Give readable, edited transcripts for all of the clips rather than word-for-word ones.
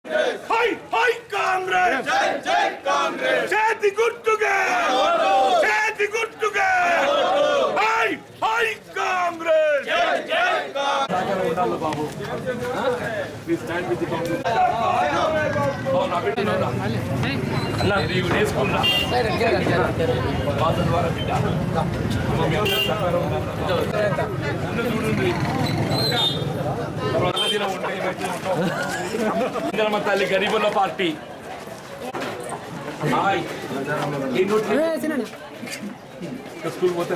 Hi, hi, Congress! Jai Congress! Cheti guttuge! Cheti guttuge! Hi, hi, Congress! Jai Congress! Please stand with the Congress. తల్లి గరీబుల party school పోతే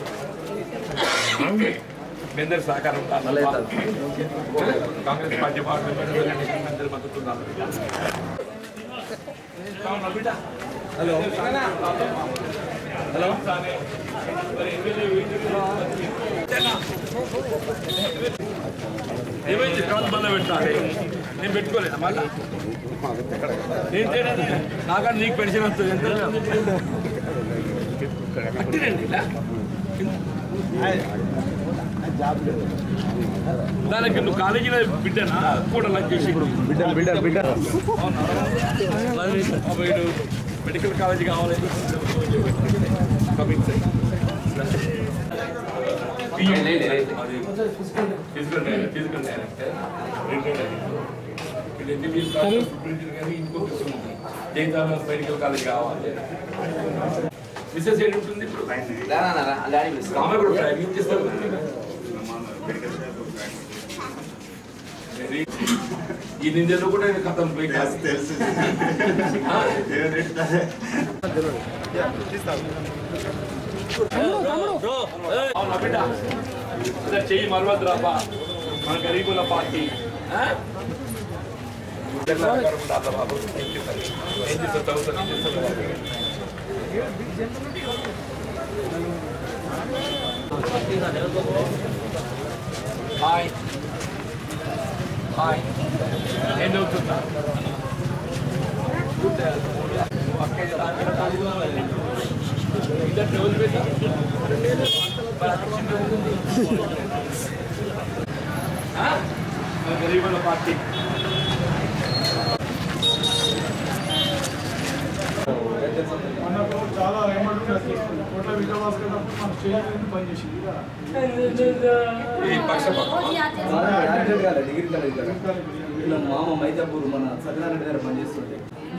మీ అందరి సహకారం Congress party అందరి మద్దతు hello hello ఏమైంది తర్వాత మళ్ళీ పెట్టాలి నేను పెట్టుకోలేదా మళ్ళీ నేను చేయడానికి నాకంటే నీకు పెన్షన్ వస్తుంది ఎంత దానికి నువ్వు కాలేజీలో బిడ్డనా కూడా లంచ్ చేసి వీడు మెడికల్ కాలేజీ కావాలి ఫిజికల్ డైరెక్టర్ జైతాల మెడికల్ కాలేజ్ కావాలి మిస్సెస్ ఏంటి ఉంటుంది ఇప్పుడు ఆమె కూడా డ్రైవింగ్ చేస్తారు ఈ నిందలు కూడా కథం పోయి తెలుసు చెయ్యి మరవద్దు రాబా మన గరీబుల పార్టీ బాబు ఏం చేస్తారు హాయ్ హాయ్ ఏం చదువుతున్నా గరీబుల పార్టీ మనకు చాలా ఏమంటుంది కోట్ల విజయవాసప్పుడు మనం చేయలేదు పని చేసింది మామ మైజాపూర్ మన సత్యనారాయణ గారు పనిచేస్తుంటే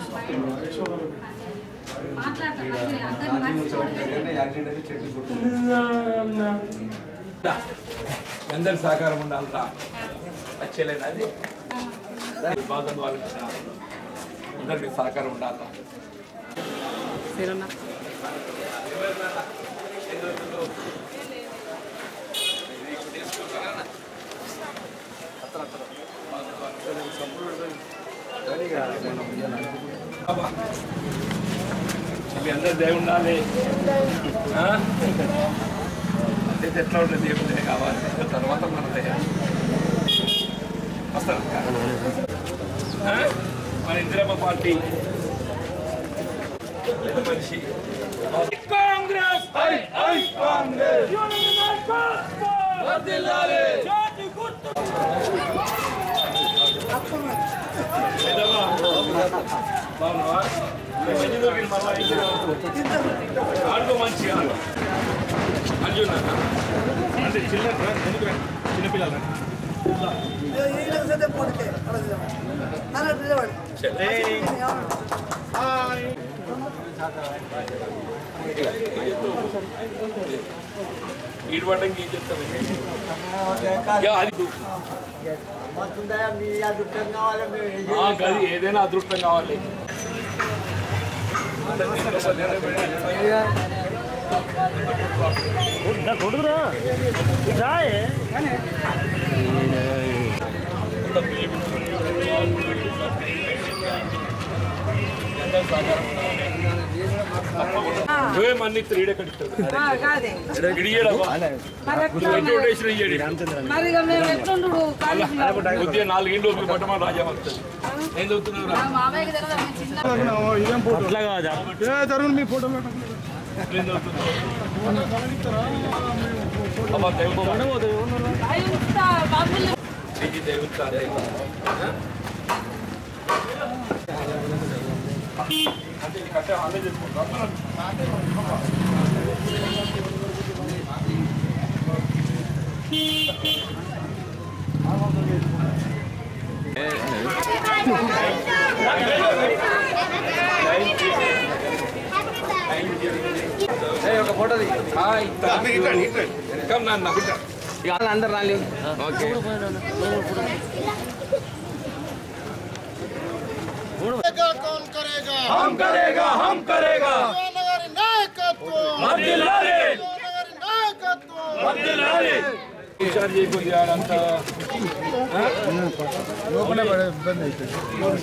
అందరి సహకారం ఉండాలరా వచ్చేలేదు అది బాధ వాళ్ళకి అందరికి సహకారం ఉండాలరా మీ అందరు దయ ఉండాలి అంటే ఎట్లా ఉంటుంది దేవుడే కావాలి తర్వాత మన దయ వస్తారు మన ఇందిరమ్మ పార్టీ మనిషి కాంగ్రెస్ ఆడుకో మంచిగా అర్జున్ అంటే చిన్నపిల్లలు ఈడవడానికి ఏం చెప్తాను అది ఏదైనా అదృష్టం కావాలి మన్ని 3 డే కట్టిస్తాడు కొద్దిగా 4 ఇండ్లు పట్టమని రాజా వస్తుంది ఏం చదువుతున్నారు మీ ఫోటో కట్టే హాలే చేసుకుంటాం. ఒక ఫోటో అందరు రాలి. ఓకే कौन करेगा हम करेगा हम करेगा नगर नायकत्व మధ్యలాలి नगर नायकत्व మధ్యలాలి విచార్ చేయకుండా అంతా లోపల పడే ఇబ్బంది అవుతుంది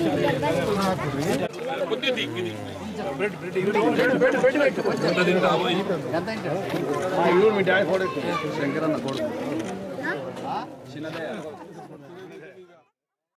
కొద్ది దిక్కిది బ్రెడ్ ఎంత తింటావో మీ డాడీ ఫోటో శంకరన్న కొడుకు చిన్నదే